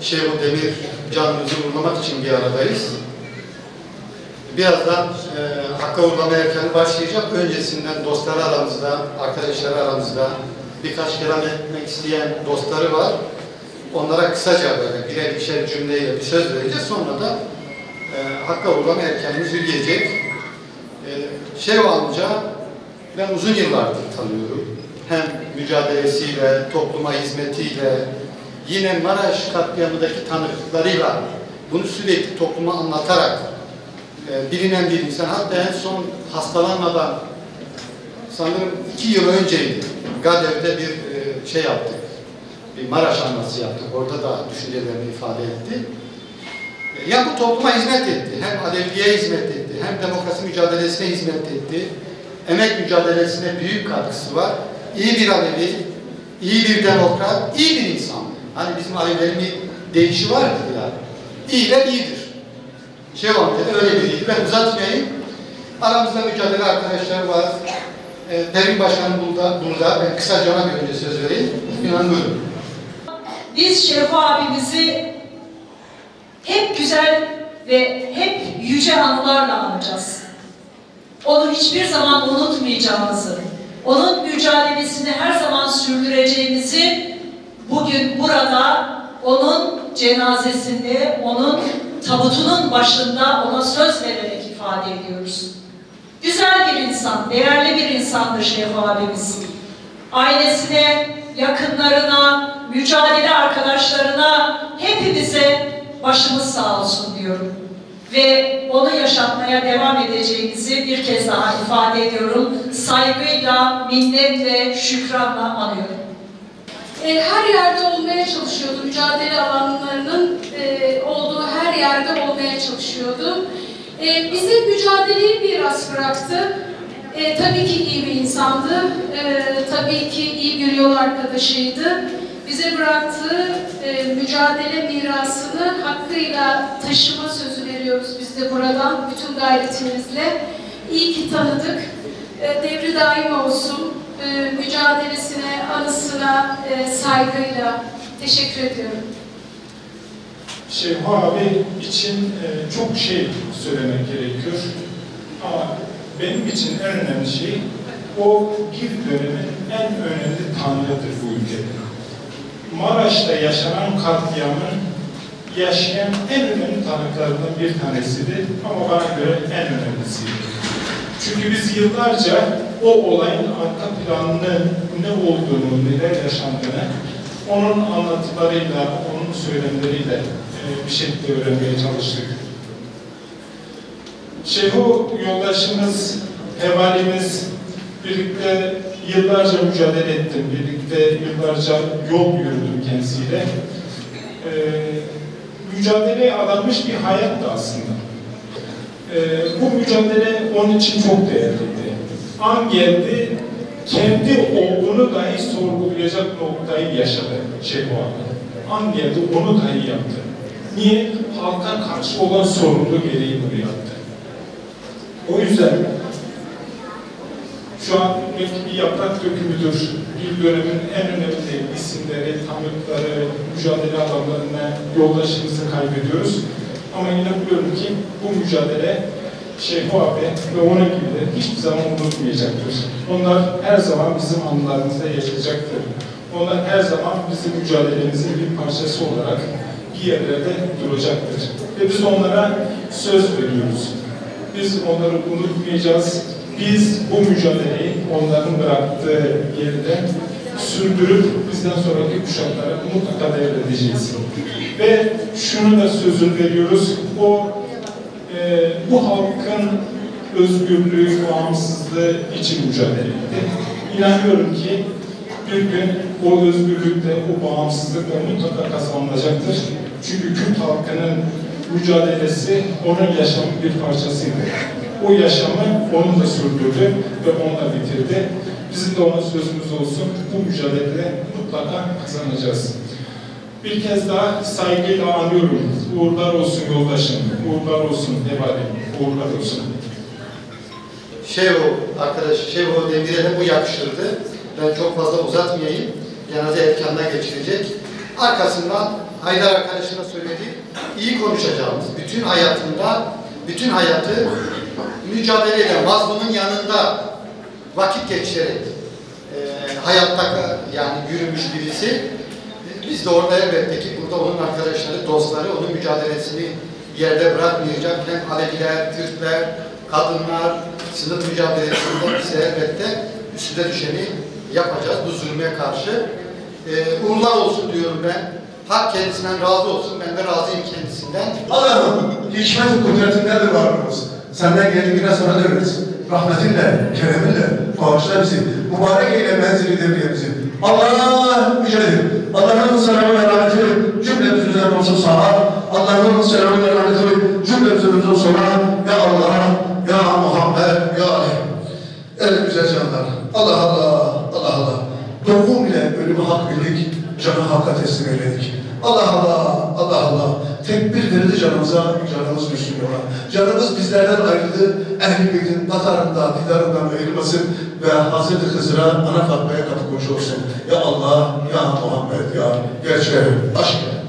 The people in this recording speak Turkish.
Şeyhul Demir canımızı uğurlamak için bir aradayız. Birazdan Hakk'a uğurlama erkeni başlayacak. Öncesinden dostları aramızda, arkadaşları aramızda, birkaç kelam etmek isteyen dostları var. Onlara kısaca böyle birer ikişer cümleyle bir söz vereceğiz. Sonra da Hakk'a uğurlama erkenimiz yürüyecek. Şeyh amca ben uzun yıllardır tanıyorum. Hem mücadelesiyle, topluma hizmetiyle, yine Maraş katliamındaki tanıklıklarıyla bunu sürekli topluma anlatarak bilinen bir insan. Hatta en son hastalanmadan sanırım 2 yıl önceydi. Gadev'de bir şey yaptık. Bir Maraş anması yaptık. Orada da düşüncelerini ifade etti. Ya bu topluma hizmet etti. Hem Aleviye hizmet etti. Hem demokrasi mücadelesine hizmet etti. Emek mücadelesine büyük katkısı var. İyi bir Alevi, iyi bir demokrat, iyi bir insan. Hani bizim Alevilerin bir deyişi vardır ya. İyiler iyidir. Şeyh amca da öyle biriydi. Ben uzatmayayım. Aramızda mücadele arkadaşlar var. Derin Başkanım burada. Ben kısaca ona bir önce söz vereyim. İnanıyorum. Biz Şeyh abimizi hep güzel ve hep yüce anılarla anacağız. Onu hiçbir zaman unutmayacağımızı, onun mücadelesini her zaman sürdüreceğimizi bugün burada onun cenazesinde, onun tabutunun başında ona söz vererek ifade ediyoruz. Güzel bir insan, değerli bir insandır Şeyh abimiz. Ailesine, yakınlarına, mücadele arkadaşlarına, hepimize başımız sağ olsun diyorum. Ve onu yaşatmaya devam edeceğimizi bir kez daha ifade ediyorum. Saygıyla, minnetle, şükranla anıyorum. Her yerde olmaya çalışıyordu. Mücadele alanlarının olduğu her yerde olmaya çalışıyordu. Bize mücadeleyi biraz bıraktı. Tabii ki iyi bir insandı. Tabii ki iyi bir yol arkadaşıydı. Bize bıraktığı mücadele mirasını hakkıyla taşıma sözü veriyoruz biz de buradan bütün gayretimizle. İyi ki tanıdık. Devri daim olsun. Mücadelesine, anısına saygıyla teşekkür ediyorum. Şeyh abi için çok şey söylemek gerekiyor. Ama benim için en önemli şey o bir dönemin en önemli tanrıdır bu ülkede. Maraş'ta yaşanan katliamın yaşayan en önemli tanıklarından bir tanesidir ama bana göre en önemlisiydi. Çünkü biz yıllarca o olayın arka planının ne olduğunu, neler yaşandığını onun anlatılarıyla, onun söylemleriyle bir şekilde öğrenmeye çalıştık. Şeyhu yoldaşımız, hevalimiz, birlikte yıllarca mücadele ettim, birlikte yıllarca yol yürüdüm kendisiyle. Mücadeleye adanmış bir hayattı aslında. Bu mücadele onun için çok değerliydi. An geldi, kendi olduğunu dahi sorgulayacak noktayı yaşadı Şeyh abi. An geldi, onu dahi yaptı. Niye? Halka karşı olan sorumluluğu gereği bunu yaptı. O yüzden şu an bir yaprak dökümüdür. Bir dönemin en önemli isimleri, tanıkları, mücadele adamlarına yoldaşımızı kaybediyoruz. Ama yine biliyorum ki bu mücadele Şeyh abi ve onun gibileri hiçbir zaman unutmayacaktır. Onlar her zaman bizim anılarımızda yaşayacaktır. Onlar her zaman bizim mücadelemizin bir parçası olarak bir yerlerde duracaktır. Ve biz onlara söz veriyoruz. Biz onları unutmayacağız. Biz bu mücadeleyi onların bıraktığı yerde sürdürüp bizden sonraki kuşaklara mutlaka devredeceğiz. Ve şunu da sözünü veriyoruz, bu halkın özgürlüğü, bağımsızlığı için mücadele etti. İnanıyorum ki bir gün o özgürlükle, o bağımsızlıkla mutlaka kazanılacaktır. Çünkü Kürt halkının mücadelesi onun yaşamın bir parçasıydı. O yaşamı onun da sürdürdü ve onunla bitirdi. Bizim de ona sözümüz olsun, bu mücadelede mutlaka kazanacağız. Bir kez daha saygıyla anıyorum. Uğurlar olsun yoldaşım, uğurlar olsun hevalim, uğurlar olsun. Şeyh Demir'e de bu yakışırdı. Ben çok fazla uzatmayayım. Cenaze erkanına geçirecek. Arkasından Haydar arkadaşın da söylediği, iyi konuşacağımız, bütün hayatı mücadeleyle, mazlumun yanında vakit geçirerek hayatta yani yürümüş birisi. Biz de orada elbette ki burada onun arkadaşları, dostları onun mücadelesini yerde bırakmayacak. Hem Aleviler, Türkler, kadınlar, sınıf mücadelesinde bize elbette üstüne düşeni yapacağız bu zulme karşı. Uğurlar olsun diyorum ben. Hak kendisinden razı olsun. Ben de razıyım kendisinden. Allah'ım hikmet-i kudretindedir varlığımız. Senden geldi güne sana döneriz. Rahmetinle, kereminle bağışla bizi. Mübarek eyle menzili devriyemizi. Allah yücedir. Allah'ın selamı ve rahmeti cümlemizin üzerine olsun sağa. Allah'ın selamı ve rahmeti cümlemizin üzerine olsun sağa. Ya Allah, ya Muhammed, ya Ali. El güzel canlar. Allah Allah, Allah Allah. Doğum ile ölümü hak bildik, canı hakka teslim eyledik. Allah Allah, Allah Allah. Tekbir verildi canımıza, canımız düşsün yola. Canımız bizlerden ayrıldı, Ehl-i Beyt'in Tatar'ından, Didar'ından ayrılmasın ve Hazreti Hızır'a, Ana Fatma'ya katı koşu olsun. Ya Allah, ya Muhammed, ya gerçeğe, aşk ile.